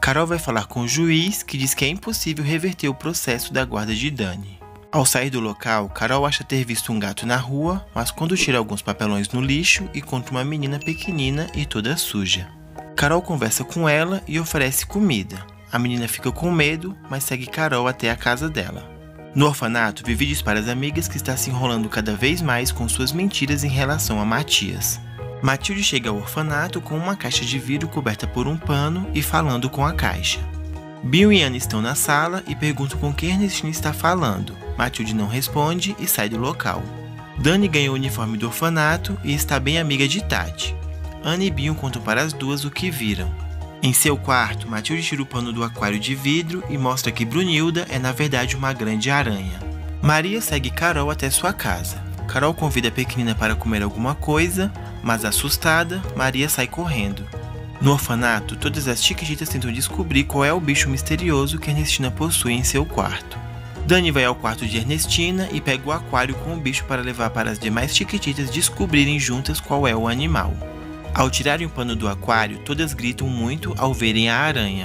Carol vai falar com o juiz, que diz que é impossível reverter o processo da guarda de Dani. Ao sair do local, Carol acha ter visto um gato na rua, mas quando tira alguns papelões no lixo, encontra uma menina pequenina e toda suja. Carol conversa com ela e oferece comida. A menina fica com medo, mas segue Carol até a casa dela. No orfanato, Vivi diz para as amigas que está se enrolando cada vez mais com suas mentiras em relação a Matias. Matilde chega ao orfanato com uma caixa de vidro coberta por um pano e falando com a caixa. Bill e Anne estão na sala e perguntam com quem Ernestina está falando. Matilde não responde e sai do local. Dani ganhou o uniforme do orfanato e está bem amiga de Tati. Anne e Bill contam para as duas o que viram. Em seu quarto, Matilde tira o pano do aquário de vidro e mostra que Brunilda é na verdade uma grande aranha. Maria segue Carol até sua casa. Carol convida a pequenina para comer alguma coisa, mas assustada, Maria sai correndo. No orfanato, todas as chiquititas tentam descobrir qual é o bicho misterioso que Ernestina possui em seu quarto. Dani vai ao quarto de Ernestina e pega o aquário com o bicho para levar para as demais chiquititas descobrirem juntas qual é o animal. Ao tirarem o pano do aquário, todas gritam muito ao verem a aranha.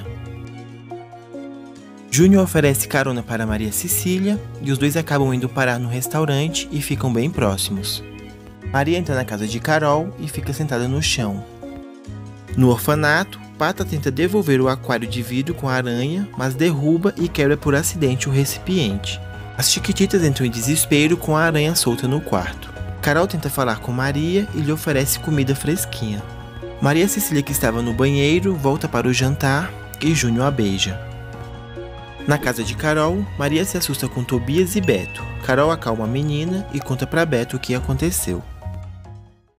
Júnior oferece carona para Maria Cecília e os dois acabam indo parar no restaurante e ficam bem próximos. Maria entra na casa de Carol e fica sentada no chão. No orfanato, Pata tenta devolver o aquário de vidro com a aranha, mas derruba e quebra por acidente o recipiente. As chiquititas entram em desespero com a aranha solta no quarto. Carol tenta falar com Maria e lhe oferece comida fresquinha. Maria Cecília, que estava no banheiro, volta para o jantar e Júnior a beija. Na casa de Carol, Maria se assusta com Tobias e Beto. Carol acalma a menina e conta para Beto o que aconteceu.